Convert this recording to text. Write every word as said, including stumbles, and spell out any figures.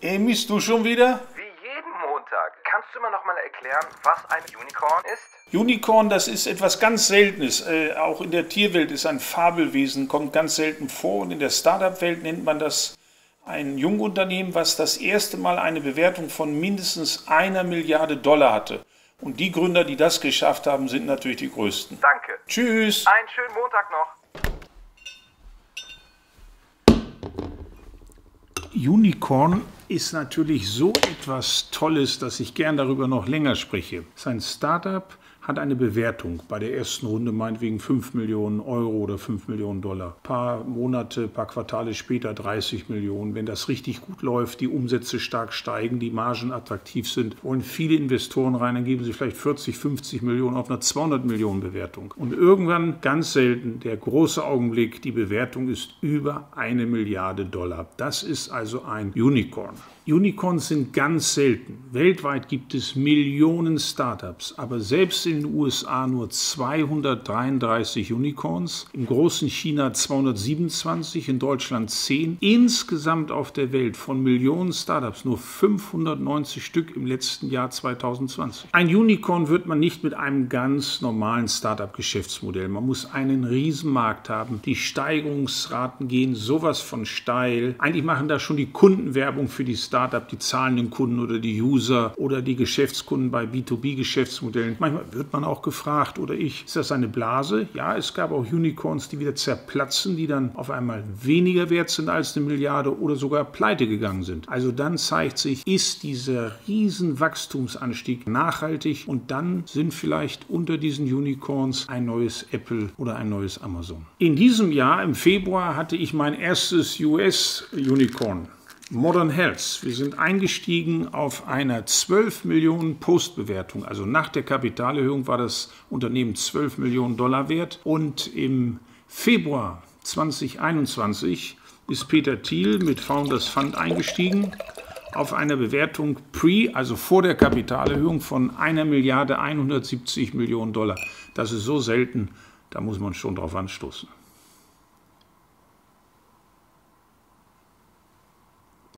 Emis, du schon wieder? Wie jeden Montag. Kannst du mir noch mal erklären, was ein Unicorn ist? Unicorn, das ist etwas ganz Seltenes. Äh, auch in der Tierwelt ist ein Fabelwesen, kommt ganz selten vor. Und in der Startup-Welt nennt man das ein Jungunternehmen, was das erste Mal eine Bewertung von mindestens einer Milliarde Dollar hatte. Und die Gründer, die das geschafft haben, sind natürlich die größten. Danke. Tschüss. Einen schönen Montag noch. Unicorn ist natürlich so etwas Tolles, dass ich gern darüber noch länger spreche. Sein Startup hat eine Bewertung bei der ersten Runde meinetwegen fünf Millionen Euro oder fünf Millionen Dollar. Ein paar Monate, ein paar Quartale später dreißig Millionen. Wenn das richtig gut läuft, die Umsätze stark steigen, die Margen attraktiv sind, wollen viele Investoren rein, dann geben sie vielleicht vierzig, fünfzig Millionen auf einer zweihundert Millionen Bewertung. Und irgendwann, ganz selten, der große Augenblick, die Bewertung ist über eine Milliarde Dollar. Das ist also ein Unicorn. Unicorns sind ganz selten. Weltweit gibt es Millionen Startups, aber selbst in den U S A nur zweihundertdreiunddreißig Unicorns, im großen China zweihundertsiebenundzwanzig, in Deutschland zehn. Insgesamt auf der Welt von Millionen Startups nur fünfhundertneunzig Stück im letzten Jahr zweitausendzwanzig. Ein Unicorn wird man nicht mit einem ganz normalen Startup-Geschäftsmodell. Man muss einen Riesenmarkt haben. Die Steigerungsraten gehen sowas von steil. Eigentlich machen da schon die Kunden Werbung für die Startups. Startup, die zahlenden Kunden oder die User oder die Geschäftskunden bei B zwei B-Geschäftsmodellen. Manchmal wird man auch gefragt, oder ich, ist das eine Blase? Ja, es gab auch Unicorns, die wieder zerplatzen, die dann auf einmal weniger wert sind als eine Milliarde oder sogar pleite gegangen sind. Also dann zeigt sich, ist dieser riesen Wachstumsanstieg nachhaltig und dann sind vielleicht unter diesen Unicorns ein neues Apple oder ein neues Amazon. In diesem Jahr, im Februar, hatte ich mein erstes U S-Unicorn. Modern Health. Wir sind eingestiegen auf einer zwölf Millionen Postbewertung. Also nach der Kapitalerhöhung war das Unternehmen zwölf Millionen Dollar wert. Und im Februar zweitausendeinundzwanzig ist Peter Thiel mit Founders Fund eingestiegen auf einer Bewertung pre, also vor der Kapitalerhöhung von einer Milliarde hundertsiebzig Millionen Dollar. Das ist so selten, da muss man schon drauf anstoßen.